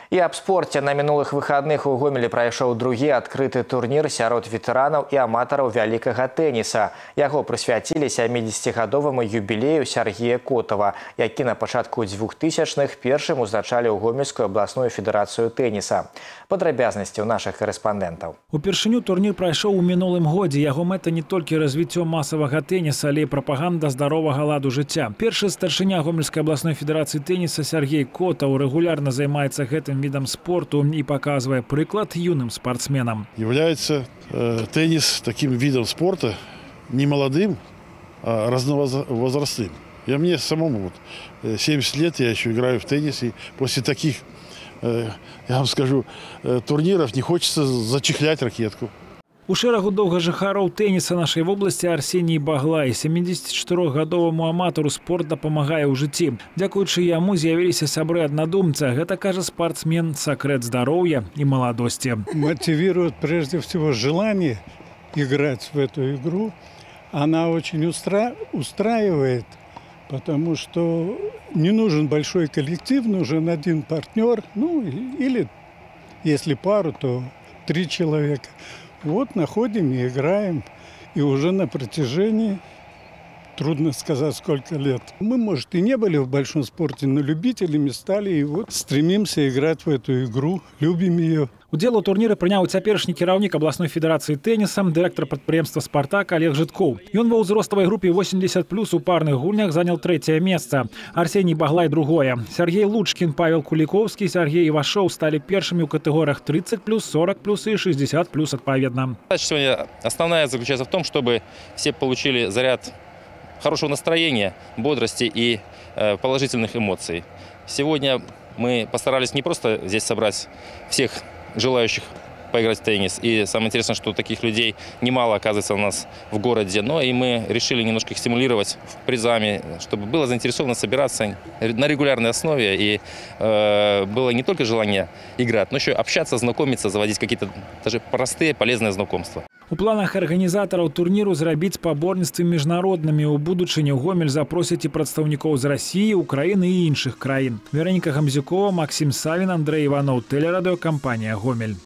И об спорте. На минулых выходных у Гомелі прайшоў другі адкрыты турнір сярод ветэранаў і аматараў вялікага тэніса. Яго прысвяцілі 70-гадоваму юбілею Сергея Котова, які на пачатку 2000-х першым узначаліў Гомельскую абласную федэрацыю тэніса. Падрабязнасці ў нашых корэспандэнтаў. Упершыню турнір прайшоў у мінулым годзе. Яго мэта не толькі развіццё масавага тэніса, але і прапаганда здаровага ладу жыцця. Першы старшыня Гомельскай абласной федэрацыі тэніса Сергей Котов регулярно займаецца гэтым видом спорту и показывая приклад юным спортсменам. Является теннис таким видом спорта не молодым, а разновозрастным. Мне самому 70 лет, я еще играю в теннис, и после таких, я вам скажу, турниров не хочется зачехлять ракетку. У шэрагу доўгажыхароў тэніса нашай вобласці Арсеній Баглай, 74-гадоваму аматару спорт дапамагае ў жыцці. Дзякуючы яму з'явіліся сябры-аднадумцы. Гэта, кажа спортсмен, сакрэт здароўя і маладости. Мотивирует прежде всего желание играть в эту игру. Она очень устраивает, потому что не нужен большой коллектив, нужен один партнер, ну или если пару, то 3 человека. Вот находим и играем. И уже на протяжении, трудно сказать сколько лет. Мы, может, и не были в большом спорте, но любителями стали. И вот стремимся играть в эту игру, любим ее. Удзел у турніры прыняў цяперашні кіраўнік абласной федэрацыі тэніса, дырэктар прадпрыемства «Спартак» Олег Жыткоў. Ён ва ўзроставай групе 80+ у парных гульнях занял 3-е место. Арсений Баглай – 2-е. Сергей Лучкин, Павел Куликовский, Сергей Ивашов стали первыми в категориях 30+, 40+ и 60+ отповедно. Сегодня основная заключается в том, чтобы все получили заряд хорошего настроения, бодрости и положительных эмоций. Сегодня мы постарались не просто здесь собрать всех желающих поиграть в теннис. И самое интересное, что таких людей немало оказывается у нас в городе. Но и мы решили немножко их стимулировать призами, чтобы было заинтересовано собираться на регулярной основе. И было не только желание играть, но еще общаться, знакомиться, заводить какие-то даже простые полезные знакомства. У планах арганізатараў турніру зрабіць спаборніцтвы міжнароднымі. У будучыні ў Гомель запросяць і прадстаўнікоў з Расіі, Украіны і іншых краін. Вероніка Гамзюкова, Максим Савін, Андрей Иванов, телерадиокомпания «Гомель».